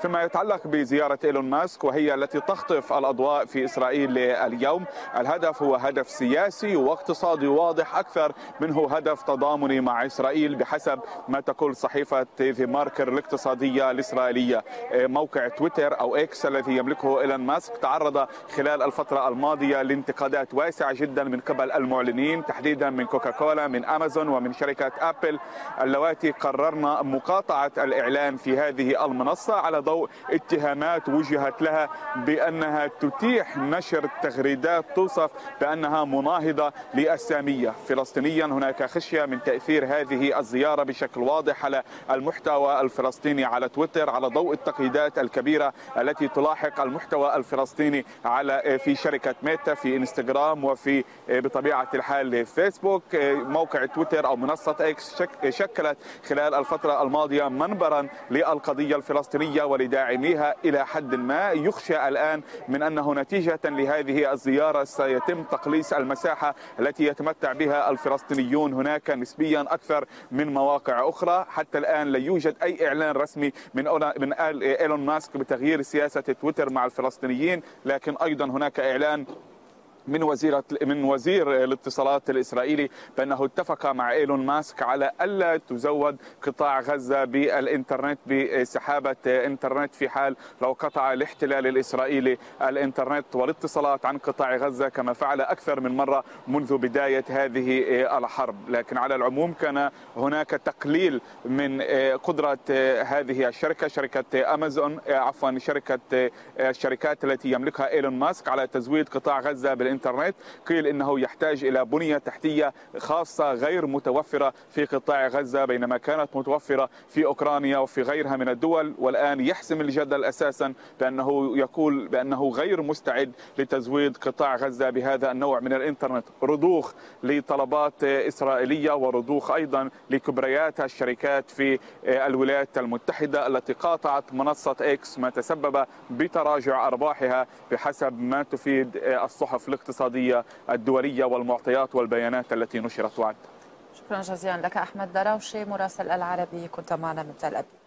فيما يتعلق بزيارة إيلون ماسك وهي التي تخطف الأضواء في إسرائيل اليوم، الهدف هو هدف سياسي واقتصادي واضح أكثر منه هدف تضامني مع إسرائيل بحسب ما تقول صحيفة ذا ماركر الاقتصادية الإسرائيلية. موقع تويتر أو إكس الذي يملكه إيلون ماسك تعرض خلال الفترة الماضية لانتقادات واسعة جدا من قبل المعلنين، تحديدا من كوكاكولا، من أمازون، ومن شركة أبل، اللواتي قررن مقاطعة الإعلان في هذه المنصة على ضوء اتهامات وجهت لها بأنها تتيح نشر تغريدات توصف بأنها مناهضة للسامية. فلسطينيا هناك خشية من تأثير هذه الزيارة بشكل واضح على المحتوى الفلسطيني على تويتر على ضوء التقييدات الكبيرة التي تلاحق المحتوى الفلسطيني في شركة ميتا، في انستغرام، وفي بطبيعة الحال فيسبوك. موقع تويتر أو منصة إكس شكلت خلال الفترة الماضية منبرا للقضية الفلسطينية ولداعميها إلى حد ما. يخشى الآن من أنه نتيجة لهذه الزيارة سيتم تقليص المساحة التي يتمتع بها الفلسطينيون هناك نسبيا أكثر من مواقع أخرى. حتى الآن لا يوجد أي إعلان رسمي من إيلون ماسك بتغيير سياسة تويتر مع الفلسطينيين، لكن أيضا هناك إعلان من وزير الاتصالات الإسرائيلي بأنه اتفق مع إيلون ماسك على ألا تزود قطاع غزة بالإنترنت بسحابة إنترنت في حال لو قطع الاحتلال الإسرائيلي الإنترنت والاتصالات عن قطاع غزة كما فعل أكثر من مرة منذ بداية هذه الحرب. لكن على العموم كان هناك تقليل من قدرة هذه الشركة، شركة أمازون، الشركات التي يملكها إيلون ماسك على تزويد قطاع غزة بالإنترنت. قيل إنه يحتاج إلى بنية تحتية خاصة غير متوفرة في قطاع غزة بينما كانت متوفرة في أوكرانيا وفي غيرها من الدول، والآن يحسم الجدل أساسا بأنه يقول بأنه غير مستعد لتزويد قطاع غزة بهذا النوع من الإنترنت، رضوخ لطلبات إسرائيلية ورضوخ أيضا لكبريات الشركات في الولايات المتحدة التي قاطعت منصة إكس، ما تسبب بتراجع أرباحها بحسب ما تفيد الصحف الاقتصادية الدولية والمعطيات والبيانات التي نشرت. وعد. شكرا جزيلا لك أحمد دراوشي مراسل العربي، كنت معنا من تل أبيب.